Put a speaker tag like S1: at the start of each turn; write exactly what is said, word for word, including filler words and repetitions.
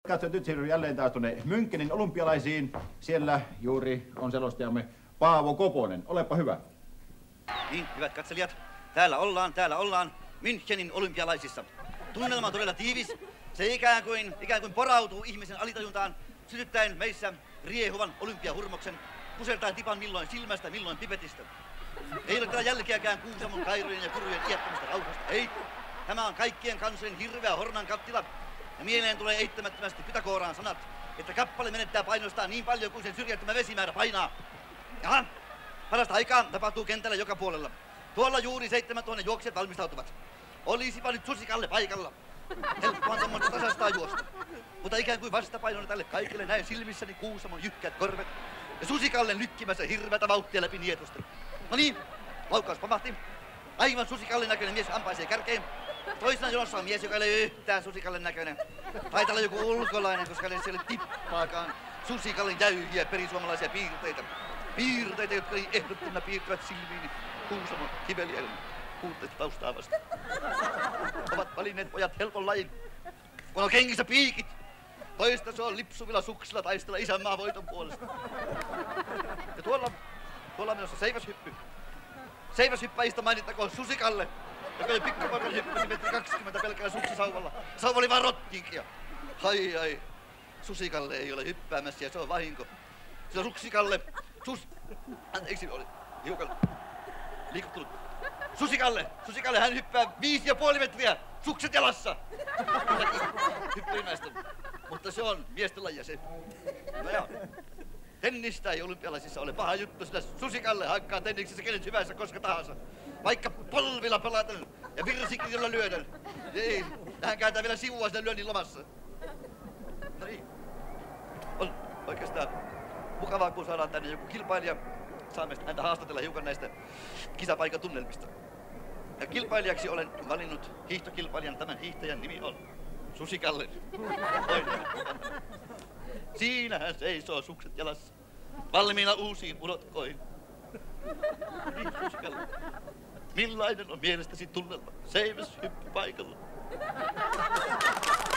S1: katsojat, nyt siirrymme jälleen taas tuonne Münchenin olympialaisiin. Siellä juuri on selostajamme Paavo Koponen. Olepa hyvä.
S2: Niin, hyvät katselijat. Täällä ollaan, täällä ollaan Münchenin olympialaisissa. Tunnelma on todella tiivis. Se ikään kuin, ikään kuin porautuu ihmisen alitajuntaan, sytyttäen meissä riehuvan olympiahurmoksen, pusertaen tipan milloin silmästä, milloin pipetistä. Ei ole tätä jälkeäkään Kuusamon, Kairojen ja Kurujen iättömästä rauhasta. Ei. Tämä on kaikkien kansojen hirveä hornan kattila. Ja mieleen tulee eittämättömästi Pythagoraan sanat, että kappale menettää painostaan niin paljon kuin sen syrjäyttämä vesimäärä painaa. Jaha, parasta aikaa tapahtuu kentällä joka puolella. Tuolla juuri seitsemäntuhannen juoksijat valmistautuvat. Olisipa nyt Susikalle paikalla. Helppohan tommoista tasastaa juosta. Mutta ikään kuin vastapainona tälle kaikille näen silmissäni Kuusamon jyhkät korvet ja Susikalle lykkimässä hirveätä vauhtia läpi nietusta. No niin, laukaus pamahti. Aivan Susikalle näköinen mies ampaisee kärkeen. Toisena jonossa on mies, joka ei ole yhtään Susikalle näköinen. Taitaa olla joku ulkolainen, koska ei siellä tippaakaan Susikallen jäyhiä perisuomalaisia piirteitä. Piirteitä, jotka niin ehdottomana piirtyvät silmiini Kuusamon kivelielin puutteista taustaa vasta. Ovat valinneet pojat helpon lajin, kun on kengissä piikit. Toista se on lipsuvilla suksilla taistella isänmaan voiton puolesta. Ja tuolla, tuolla on menossa seiväshyppy. Seiväshyppäjistä mainittakoon Susikalle, joka oli pikkupoikana hyppäsi metri kaksikymmentä pelkällä suksisauvalla. Sauva oli vaan rottiikia. Ai ai, Susikalle ei ole hyppäämässä ja se on vahinko. Sillä Susikalle, sus... Anteeksi, oli hiukan liikuttunut. Susikalle, Susikalle hän hyppää viisi ja puoli metriä, sukset jalassa. Kylläkin hyppyrimäistä, mutta se on miesten lajia se. No joo. Tennistä ei olympialaisissa ole paha juttu, sillä Susikalle hakkaa tenniksessä kenet hyvänsä koska tahansa. Vaikka polvilla pelaten ja virsikirjoilla lyöden. Ei, hän kääntää vielä sivua siinä lyönnin lomassa. No niin, on oikeastaan mukavaa, kun saadaan tänne joku kilpailija. Saamme häntä haastatella hiukan näistä kisapaikan tunnelmista. Ja kilpailijaksi olen valinnut hiihtokilpailijan. Tämän hiihtäjän nimi on Susikalle. Siinä hän seisoo sukset jalassa, valmiina uusiin pudotkoihin. Niin, Susikalle. Millainen on mielestäsi tunnelma seiväshyppypaikalla?